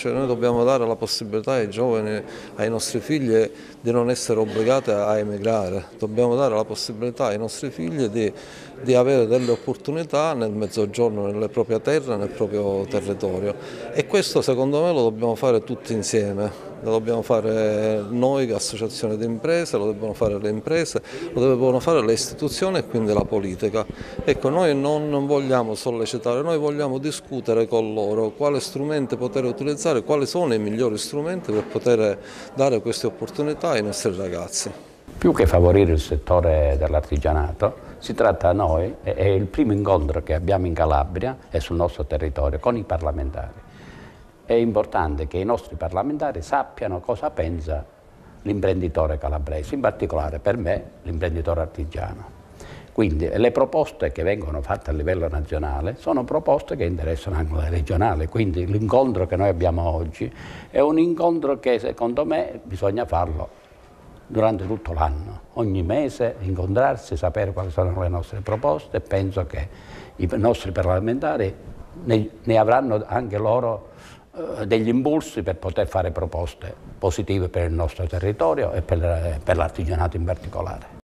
cioè noi dobbiamo dare la possibilità ai giovani, ai nostri figli di non essere obbligati a emigrare, dobbiamo dare la possibilità ai nostri figli di avere delle opportunità nel mezzogiorno, nelle proprie terre, nel proprio territorio e questo secondo me lo dobbiamo fare tutti insieme. Lo dobbiamo fare noi, associazioni di imprese, lo devono fare le imprese, lo devono fare le istituzioni e quindi la politica. Ecco, noi non vogliamo sollecitare, noi vogliamo discutere con loro quale strumenti poter utilizzare, quali sono i migliori strumenti per poter dare queste opportunità ai nostri ragazzi. Più che favorire il settore dell'artigianato, si tratta a noi, è il primo incontro che abbiamo in Calabria e sul nostro territorio con i parlamentari. È importante che i nostri parlamentari sappiano cosa pensa l'imprenditore calabrese, in particolare per me l'imprenditore artigiano. Quindi le proposte che vengono fatte a livello nazionale sono proposte che interessano anche le regionali, quindi l'incontro che noi abbiamo oggi è un incontro che secondo me bisogna farlo durante tutto l'anno, ogni mese incontrarsi, sapere quali sono le nostre proposte e penso che i nostri parlamentari ne avranno anche loro degli impulsi per poter fare proposte positive per il nostro territorio e per l'artigianato in particolare.